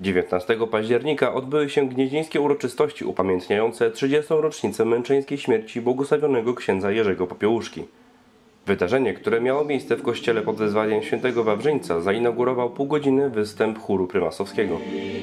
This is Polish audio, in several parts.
19 października odbyły się gnieźnieńskie uroczystości upamiętniające 30. rocznicę męczeńskiej śmierci błogosławionego księdza Jerzego Popiełuszki. Wydarzenie, które miało miejsce w kościele pod wezwaniem świętego Wawrzyńca, zainaugurował półgodzinny występ chóru prymasowskiego.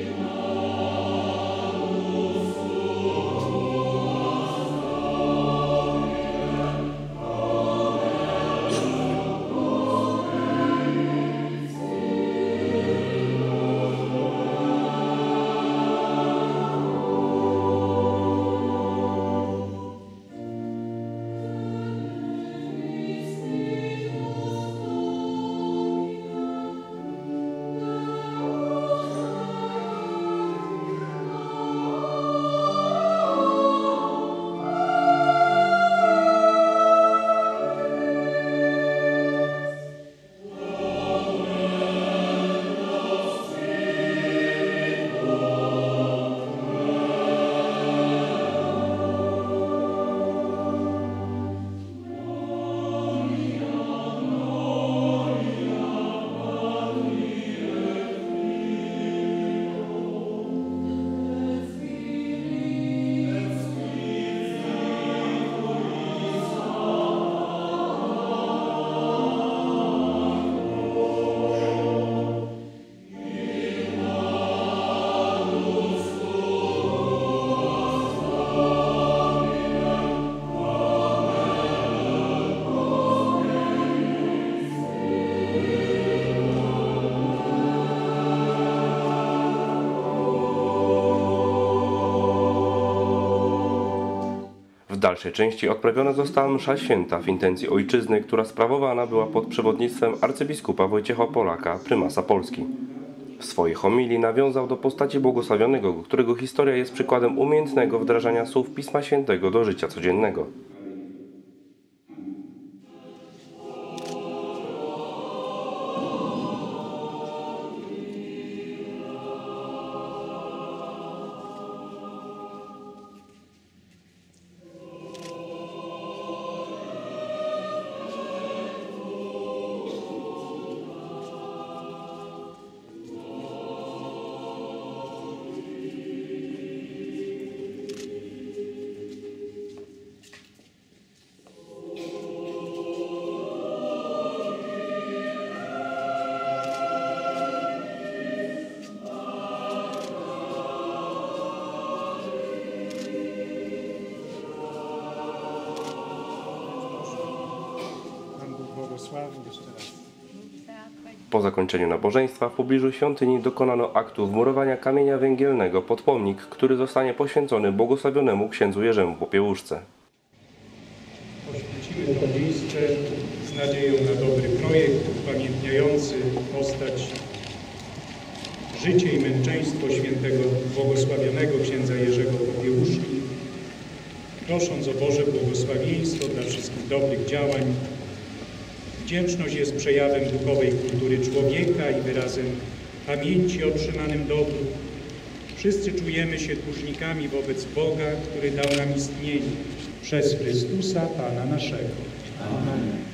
W dalszej części odprawiona została msza święta w intencji ojczyzny, która sprawowana była pod przewodnictwem arcybiskupa Wojciecha Polaka, prymasa Polski. W swojej homilii nawiązał do postaci błogosławionego, którego historia jest przykładem umiejętnego wdrażania słów Pisma Świętego do życia codziennego. Po zakończeniu nabożeństwa w pobliżu świątyni dokonano aktu wmurowania kamienia węgielnego pod pomnik, który zostanie poświęcony błogosławionemu księdzu Jerzemu Popiełuszce. Poświęcimy to miejsce z nadzieją na dobry projekt upamiętniający postać, życie i męczeństwo świętego błogosławionego księdza Jerzego Popiełuszki, prosząc o Boże błogosławieństwo dla wszystkich dobrych działań. Wdzięczność jest przejawem duchowej kultury człowieka i wyrazem pamięci o otrzymanym dobru. Wszyscy czujemy się dłużnikami wobec Boga, który dał nam istnienie przez Chrystusa Pana naszego. Amen.